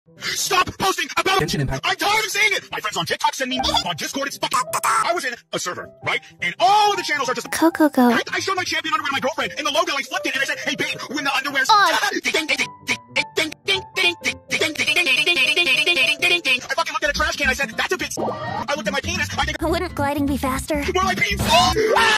Stop posting about Genshin Impact. I'm tired of seeing it. My friends on TikTok send me on Discord. It's fucking. I was in a server, right? And all of the channels are just. Go. I showed my champion underwear to my girlfriend, and the logo, I flipped it, and I said, "Hey babe, when the underwear's on." I fucking looked at a trash can. I said, "That's a bit." I looked at my penis. I think. Wouldn't gliding be faster? More like painful.